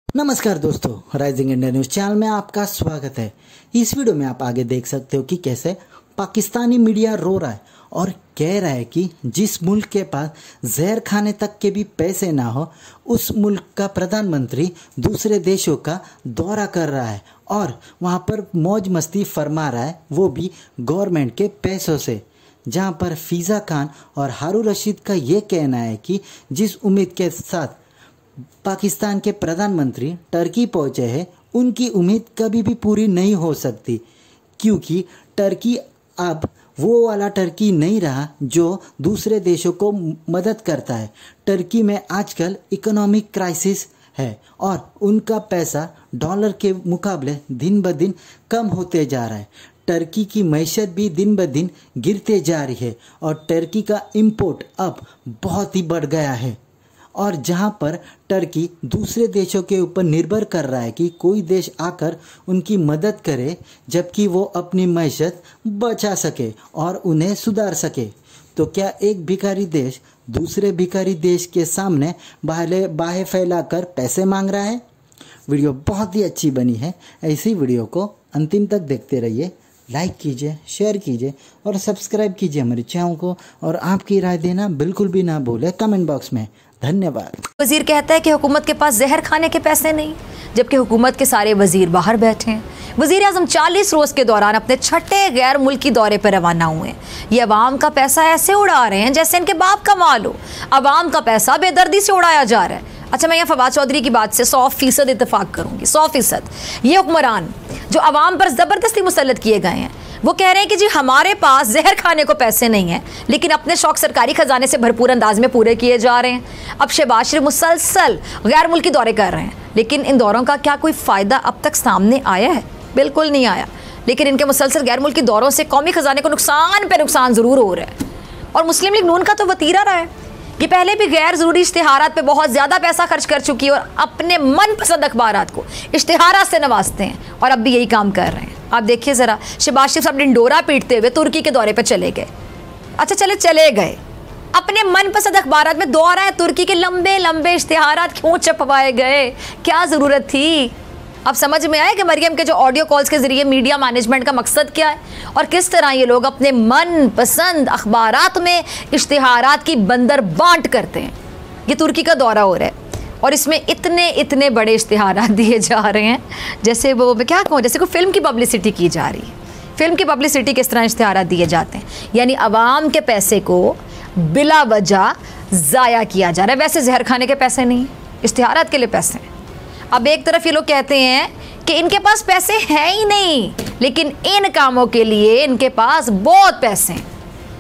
नमस्कार दोस्तों, rising India news channel में आपका स्वागत है। इस वीडियो में आप आगे देख सकते हो कि कैसे पाकिस्तानी मीडिया रो रहा है और कह रहा है कि जिस मुल्क के पास जहर खाने तक के भी पैसे ना हो, उस मुल्क का प्रधानमंत्री दूसरे देशों का दौरा कर रहा है और वहाँ पर मौज मस्ती फरमा रहा है, वो भी गवर्नमेंट के पैसों से। जहाँ पर फिजा खान और हारून रशीद का ये कहना है कि जिस उम्मीद के साथ पाकिस्तान के प्रधानमंत्री टर्की पहुंचे हैं, उनकी उम्मीद कभी भी पूरी नहीं हो सकती, क्योंकि टर्की अब वो वाला टर्की नहीं रहा जो दूसरे देशों को मदद करता है। टर्की में आजकल इकोनॉमिक क्राइसिस है और उनका पैसा डॉलर के मुकाबले दिन ब दिन कम होते जा रहा है। टर्की की मैशत भी दिन ब दिन गिरते जा रही है और टर्की का इंपोर्ट अब बहुत ही बढ़ गया है। और जहां पर टर्की दूसरे देशों के ऊपर निर्भर कर रहा है कि कोई देश आकर उनकी मदद करे, जबकि वो अपनी मैशत बचा सके और उन्हें सुधार सके, तो क्या एक भिखारी देश दूसरे भिखारी देश के सामने बाहें फैलाकर पैसे मांग रहा है? वीडियो बहुत ही अच्छी बनी है। ऐसी वीडियो को अंतिम तक देखते रहिए। लाइक कीजिए, शेयर कीजिए और सब्सक्राइब कीजिए हमारे चैनल को, और आपकी राय देना बिल्कुल भी ना भूलें कमेंट बॉक्स में। धन्यवाद। वजीर कहता है कि हुकूमत के पास जहर खाने के पैसे नहीं, जबकि हुकूमत के सारे वजीर बाहर बैठे हैं। वजीर आज़म 40 रोज़ के दौरान अपने छठे गैर मुल्की दौरे पर रवाना हुए। ये अवाम का पैसा ऐसे उड़ा रहे हैं जैसे इनके बाप का माल हो। अवाम का पैसा बेदर्दी से उड़ाया जा रहा है। अच्छा, मैं यहाँ फवाद चौधरी की बात से 100% इत्तेफाक करूँगी। 100% ये हुक्मरान जो अवाम पर ज़बरदस्ती मुसल्लत किए गए हैं, वो कह रहे हैं कि जी हमारे पास जहर खाने को पैसे नहीं हैं, लेकिन अपने शौक सरकारी खजाने से भरपूर अंदाज में पूरे किए जा रहे हैं। अब शहबाज शरीफ मुसलसल गैर मुल्की दौरे कर रहे हैं, लेकिन इन दौरों का क्या कोई फ़ायदा अब तक सामने आया है? बिल्कुल नहीं आया। लेकिन इनके मुसलसल गैर मुल्की दौरों से कौमी खजाने को नुकसान पे नुकसान ज़रूर हो रहा है। और मुस्लिम लीग नून का तो वतीरा रहा है। ये पहले भी गैर ज़रूरी इश्तिहारात पे बहुत ज़्यादा पैसा खर्च कर चुकी है और अपने मनपसंद अखबारात को इश्तिहारात से नवाजते हैं, और अब भी यही काम कर रहे हैं। आप देखिए ज़रा, शहबाज शरीफ साहब डिंडोरा पीटते हुए तुर्की के दौरे पर चले गए। अच्छा, चले गए, अपने मनपसंद अखबारात में दौरा है तुर्की के लंबे लंबे इश्तिहारात क्यों छपवाए गए? क्या ज़रूरत थी? अब समझ में आया कि मरियम के जो ऑडियो कॉल्स के ज़रिए मीडिया मैनेजमेंट का मकसद क्या है और किस तरह ये लोग अपने मनपसंद अखबारात में इश्तिहारात की बंदर बांट करते हैं। ये तुर्की का दौरा हो रहा है और इसमें इतने बड़े इश्तिहारात दिए जा रहे हैं जैसे वो, मैं क्या कहूँ, जैसे कोई फिल्म की पब्लिसिटी की जा रही है। फिल्म की पब्लिसिटी किस तरह इश्तिहारात दिए जाते हैं, यानी अवाम के पैसे को बिला वजह ज़ाया किया जा रहा है। वैसे जहर खाने के पैसे नहीं, इश्तिहारात के लिए पैसे हैं। अब एक तरफ ये लोग कहते हैं कि इनके पास पैसे हैं ही नहीं, लेकिन इन कामों के लिए इनके पास बहुत पैसे हैं।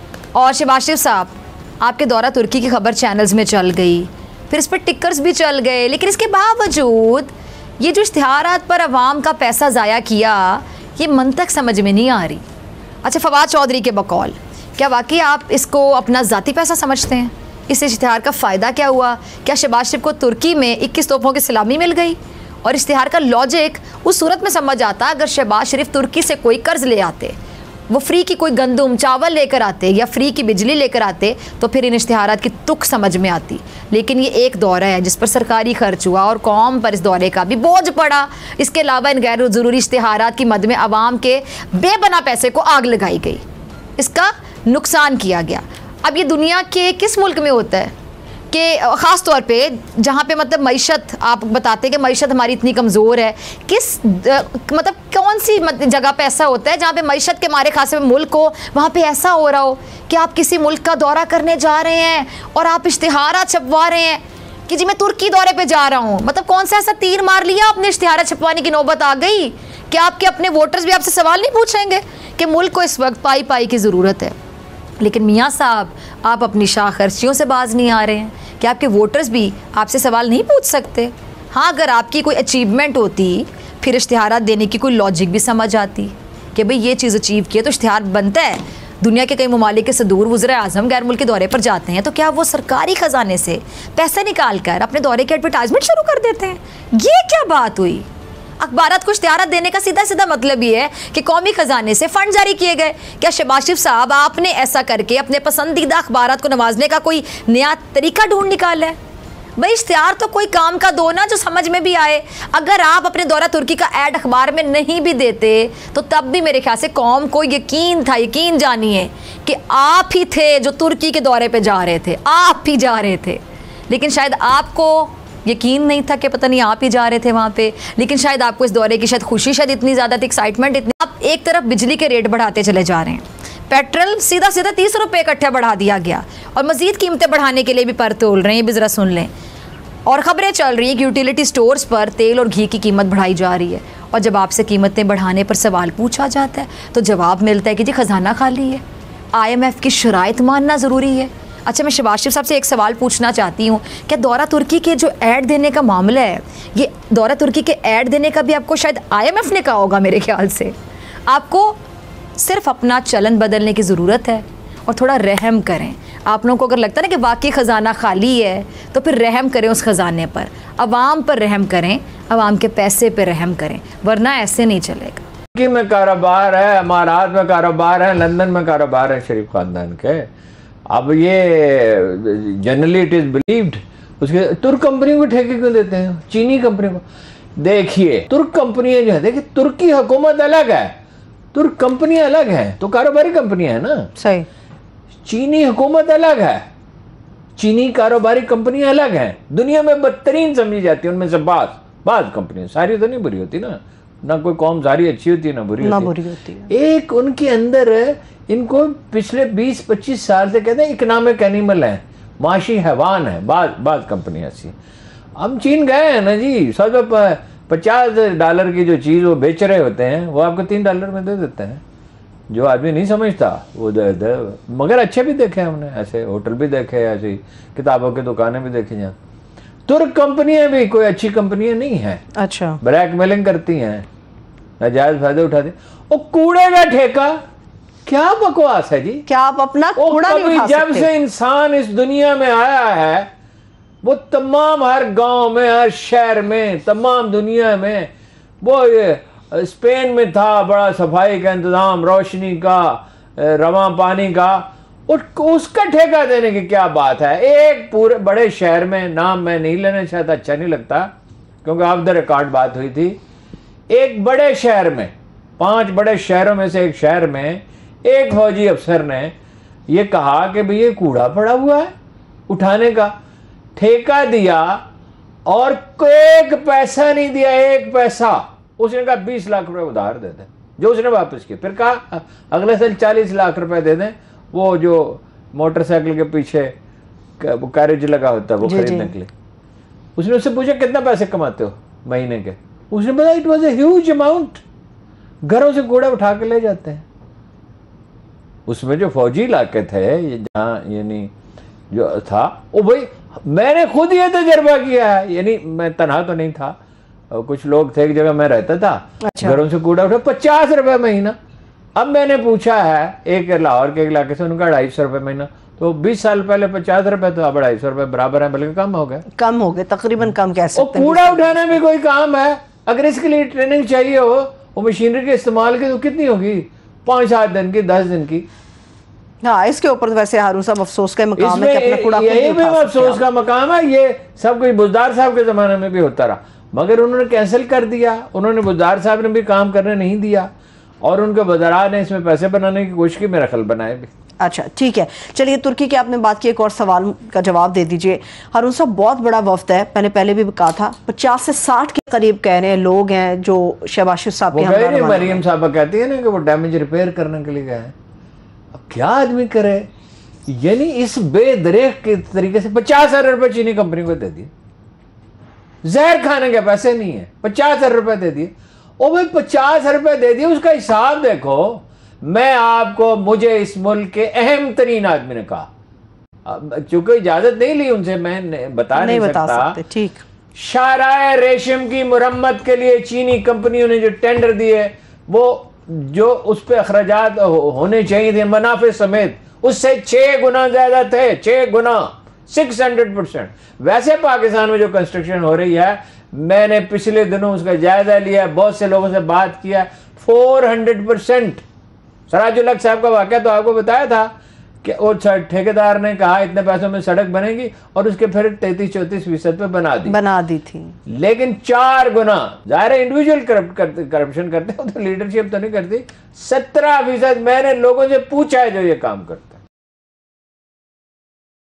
और शहबाज शरीफ साहब, आपके दौरा तुर्की की खबर चैनल्स में चल गई, फिर इस पर टिकर्स भी चल गए, लेकिन इसके बावजूद ये जो इश्तिहारात पर अवाम का पैसा ज़ाया किया, ये मंतक समझ में नहीं आ रही। अच्छा, फवाद चौधरी के बकौल, क्या वाकई आप इसको अपना ज़ाती पैसा समझते हैं? इस इश्तिहार का फ़ायदा क्या हुआ? क्या शहबाज शरीफ को तुर्की में 21 तोपों की सलामी मिल गई? और इश्तिहार का लॉजिक उस सूरत में समझ आता अगर शहबाज शरीफ तुर्की से कोई कर्ज़ ले आते, वो फ्री की कोई गंदम चावल लेकर आते या फ्री की बिजली लेकर आते, तो फिर इन इश्तिहारात की तुक समझ में आती। लेकिन ये एक दौरा है जिस पर सरकारी खर्च हुआ और कौम पर इस दौरे का भी बोझ पड़ा। इसके अलावा इन गैर ज़रूरी इश्तिहारात की मद में आवाम के बेबना पैसे को आग लगाई गई, इसका नुकसान किया गया। अब ये दुनिया के किस मुल्क में होता है कि ख़ास तौर पे जहाँ पे मतलब मईशत, आप बताते हैं कि मईशत हमारी इतनी कमज़ोर है, किस मतलब कौन सी जगह पे ऐसा होता है जहाँ पे मईशत के मारे खासे मुल्क हो, वहाँ पे ऐसा हो रहा हो कि आप किसी मुल्क का दौरा करने जा रहे हैं और आप इश्तिहारात छपवा रहे हैं कि जी मैं तुर्की दौरे पे जा रहा हूँ। मतलब कौन सा ऐसा तीर मार लिया आपने, इश्तिहारात छपवाने की नौबत आ गई कि आपके अपने वोटर्स भी आपसे सवाल नहीं पूछेंगे कि मुल्क को इस वक्त पाई की ज़रूरत है। लेकिन मियाँ साहब, आप अपनी शाह खर्चियों से बाज नहीं आ रहे हैं कि आपके वोटर्स भी आपसे सवाल नहीं पूछ सकते? हाँ, अगर आपकी कोई अचीवमेंट होती फिर इश्तिहारात देने की कोई लॉजिक भी समझ आती कि भाई ये चीज़ अचीव की है तो इश्तिहार बनता है। दुनिया के कई ममालिक के सदूर वज़ीर आज़म गैर मुल्की दौरे पर जाते हैं तो क्या वो सरकारी ख़जाने से पैसे निकाल कर अपने दौरे की एडवर्टाइजमेंट शुरू कर देते हैं? ये क्या बात हुई? अखबारात को इश्तिहारात देने का सीधा सीधा मतलब ये है कि कौमी खजाने से फंड जारी किए गए। क्या शहबाज शरीफ साहब आपने ऐसा करके अपने पसंदीदा अखबारात को नवाजने का कोई नया तरीका ढूंढ निकाला है? भाई इश्तिहार तो कोई काम का दो ना जो समझ में भी आए। अगर आप अपने दौरा तुर्की का ऐड अखबार में नहीं भी देते तो तब भी मेरे ख्याल से कौम को यकीन था, यकीन जानिए कि आप ही थे जो तुर्की के दौरे पे जा रहे थे, आप ही जा रहे थे। लेकिन शायद आपको यकीन नहीं था कि पता नहीं आप ही जा रहे थे वहाँ पे, लेकिन शायद आपको इस दौरे की शायद खुशी शायद इतनी ज़्यादा थी, एक्साइटमेंट इतनी। आप एक तरफ बिजली के रेट बढ़ाते चले जा रहे हैं, पेट्रोल सीधा सीधा 30 रुपये इकट्ठा बढ़ा दिया गया और मज़ीद कीमतें बढ़ाने के लिए भी पर तोल रहे हैं। भी ज़रा सुन लें। और ख़बरें चल रही हैं कि यूटिलिटी स्टोर्स पर तेल और घी की कीमत बढ़ाई जा रही है और जब आपसे कीमतें बढ़ाने पर सवाल पूछा जाता है तो जवाब मिलता है कि जी ख़जाना खाली है, IMF की शराइत मानना ज़रूरी है। अच्छा, मैं शहबाज शरीफ साहब से एक सवाल पूछना चाहती हूँ, क्या दौरा तुर्की के जो ऐड देने का मामला है, ये दौरा तुर्की के ऐड देने का भी आपको शायद IMF ने कहा होगा मेरे ख्याल से। आपको सिर्फ अपना चलन बदलने की ज़रूरत है और थोड़ा रहम करें। आप लोगों को अगर लगता है ना कि वाकई ख़जाना खाली है तो फिर रहम करें उस ख़जाने पर, अवाम पर रहम करें, अवाम के पैसे पर रहम करें, वरना ऐसे नहीं चलेगा। तुर्की में कारोबार है, अमारात में कारोबार है, लंदन में कारोबार है शरीफ खानदान के। अब ये जनरली इट इज़ बिलीव्ड, उसके तुर्क कंपनी को ठेके क्यों देते हैं, चीनी कंपनी को? देखिए तुर्क कंपनियां जो है, देखिए तुर्की हुकूमत अलग है, तुर्क कंपनियां अलग है, तो कारोबारी कंपनियां है ना, सही। चीनी हुकूमत अलग है, चीनी कारोबारी कंपनियां अलग हैं, दुनिया में बदतरीन समझी जाती है उनमें से बात कंपनियां, सारी तो नहीं बुरी होती ना कोई कौम सारी अच्छी होती है ना बुरी होती है। एक उनके अंदर इनको पिछले 20-25 साल से कहते हैं इकोनॉमिक एनिमल है, माशी हैवान है बात कंपनी ऐसी। हम चीन गए हैं ना जी, $50 की जो चीज़ वो बेच रहे होते हैं वो आपको $3 में दे देते हैं। जो आदमी नहीं समझता वो दे। मगर अच्छे भी देखे हमने, ऐसे होटल भी देखे, ऐसी किताबों की दुकानें भी देखी हैं। तुर्क कंपनियां भी कोई अच्छी कंपनियां नहीं है, अच्छा, ब्लैकमेलिंग करती हैं, नाजायज फायदे उठाती। और कूड़े का ठेका, क्या बकवास है जी, क्या आप अपना कूड़ा नहीं उठा सकते? जब से इंसान इस दुनिया में आया है वो तमाम हर गांव में, हर शहर में, तमाम दुनिया में, वो स्पेन में था बड़ा सफाई का इंतजाम, रोशनी का, रवा पानी का, उसका ठेका देने की क्या बात है? एक पूरे बड़े शहर में, नाम मैं नहीं लेना चाहता, अच्छा नहीं लगता क्योंकि ऑफ द रिकॉर्ड बात हुई थी, एक बड़े शहर में, 5 बड़े शहरों में से एक शहर में एक फौजी अफसर ने ये कहा कि भाई ये कूड़ा पड़ा हुआ है, उठाने का ठेका दिया और एक पैसा नहीं दिया, एक पैसा। उसने कहा 20 लाख रुपए उधार दे दें, जो उसने वापस किया। फिर कहा अगले साल 40 लाख रुपए दे दें, वो जो मोटरसाइकिल के पीछे कैरेज लगा होता है वो खरीदने के लिए। उसने उससे पूछा कितना पैसे कमाते हो महीने के? उसने बताया it was a huge amount, घरों से कूड़ा उठा के ले जाते हैं। उसमें जो फौजी इलाके थे जहाँ यानी जो था वो, भाई मैंने खुद ये तजर्बा किया है, यानी मैं तनहा तो नहीं था, और कुछ लोग थे, एक जगह मैं रहता था, अच्छा। घरों से कूड़ा उठा 50 रुपए महीना। अब मैंने पूछा है एक लाहौर के इलाके से, उनका 250 रुपए महीना, तो 20 साल पहले 50 रुपए तो अब 250 रुपए बराबर है, बल्कि कम हो गए, तकरीबन कम कह सकते हैं। कूड़ा उठाना भी कोई काम है? अगर इसके लिए ट्रेनिंग चाहिए हो, वो मशीनरी के इस्तेमाल की, तो कितनी होगी? 5-7 दिन की, 10 दिन की। हाँ, इसके ऊपर वैसे हारून साहब अफसोस का मकाम है कि अपना कूड़ा यही भी अफसोस का मकाम है। ये सब कुछ बुजदार साहब के जमाने में भी होता रहा, मगर उन्होंने कैंसिल कर दिया, उन्होंने बुजदार साहब ने भी काम करने नहीं दिया और उनके वज़रा ने इसमें पैसे बनाने की कोशिश की, मेरा ख्याल बनाए भी। अच्छा ठीक है, चलिए तुर्की की आपने बात की, एक और सवाल का जवाब दे दीजिए। हारून साहब बहुत बड़ा वफ्द है, मैंने पहले भी कहा था, 50 से 60 के करीब कह रहे हैं लोग हैं जो शहबाज शरीफ साहब के, मरियम साहब कहती है ना कि वो डैमेज रिपेयर करने के लिए गए हैं। अब क्या आदमी करे, यानी इस बेदरेक के तरीके से 50,000 रुपए चीनी कंपनी को दे दिए, जहर खाने के पैसे नहीं है, 50,000 रुपए दे दिए। ओ भाई 50 रुपए दे दिए, उसका हिसाब देखो। मैं आपको, मुझे इस मुल्क के अहम तरीन आदमी ने कहा, चूंकि इजाजत नहीं ली उनसे, मैं बता नहीं सकता, ठीक। शाहराह रेशम की मुरम्मत के लिए चीनी कंपनियों ने जो टेंडर दिए, वो जो उस पर अखराजात होने चाहिए थे मुनाफे समेत, उससे 6 गुना ज्यादा थे, 6 गुना, 600%। वैसे पाकिस्तान में जो कंस्ट्रक्शन हो रही है, मैंने पिछले दिनों उसका जायजा लिया, बहुत से लोगों से बात किया, 400%। सराजुल हक साहब का वाकया तो आपको बताया था वो ठेकेदार ने कहा इतने पैसों में सड़क बनेगी और उसके फिर 33-34% पे बना दी थी। लेकिन 4 गुना, जाहिर है इंडिविजुअल करप्शन करते हो तो लीडरशिप तो नहीं करती। 17%। मैंने लोगों से पूछा है जो ये काम करते